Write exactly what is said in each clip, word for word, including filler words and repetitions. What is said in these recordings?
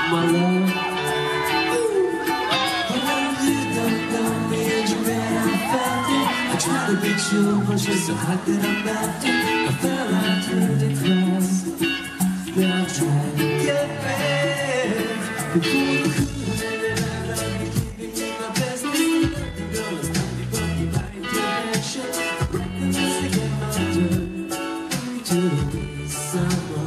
my love. But you don't know me and you bet I felt it. I tried to beat you, but you're so hot that I melted. I fell right through the cracks. Now I'm trying to get back. Before you could have love me, keeping you my best. Nothing gonna stop me from your right direction. Recognize to get my dirt to be someone.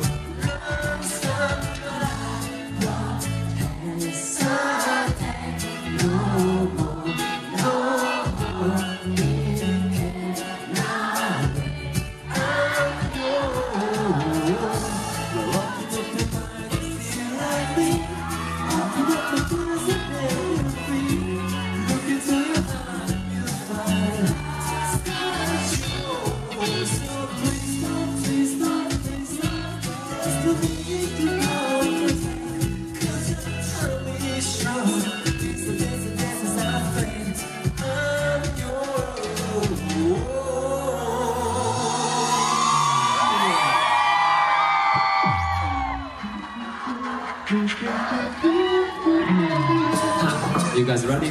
You guys ready?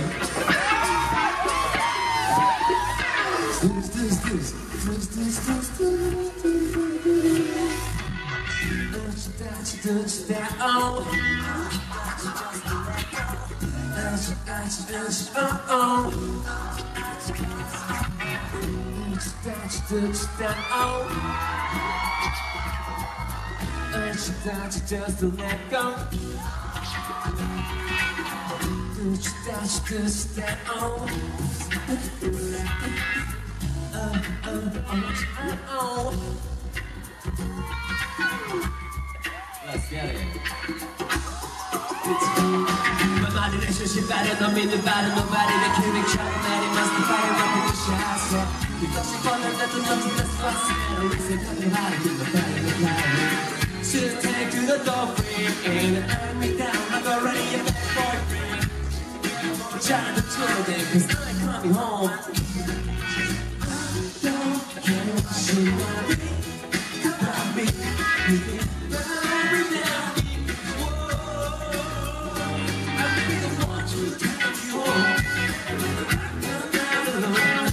Just to let go. Just that, just that, oh. Oh, oh, oh, oh. Let's get it. My relationship better, no mean about it. Nobody that can make trouble, that it must be fighting up in the shot. Because she wanted nothing, nothing, that's what's in a reason. Tell me how to get the fire in the cloud. She'll take to the doorway and hand me down. I'm already a bad boyfriend. I'm trying to chill there, cause I ain't coming home. I don't care what she want me, about me, me, every now and then. Whoa, I really want you to take you home. I'm not alone.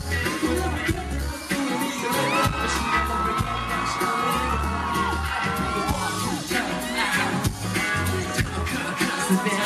Yeah.